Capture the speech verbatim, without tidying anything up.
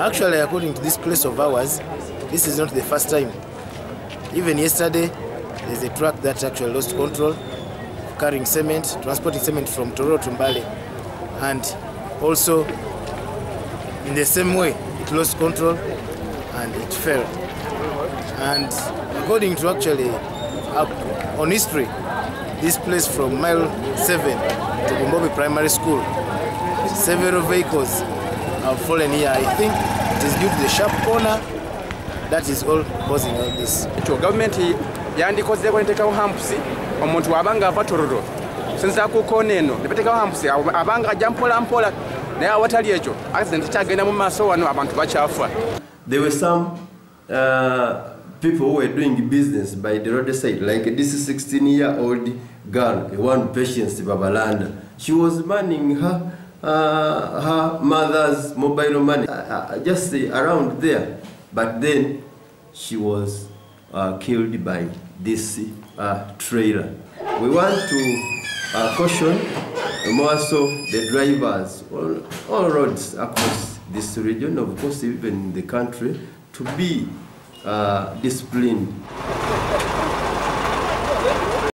Actually, according to this place of ours, this is not the first time. Even yesterday, there's a truck that actually lost control, carrying cement, transporting cement from Tororo to Mbale. And also, in the same way, it lost control and it fell. And according to actually, uh, on history, this place from mile seven to Bumbobi Primary School, several vehicles have fallen here. I think it is due to the sharp corner. That is all causing all this. So government yandikoze ko nteka hampusi omuntu abanga ava Tororo sinza ku koneno nepeteka hampusi abanga jampola mpola naye awatali ekyo accident kyagenda mu maaso wano abantu bachafa. There were some uh, people who were doing business by the roadside, like this sixteen year old girl, one Patience Babalanda. She was manning her uh, her mother's mobile money uh, uh, just uh, around there, but then she was uh, killed by this uh, trailer. We want to uh, caution more so the drivers on all roads across this region, of course even in the country, to be uh, disciplined.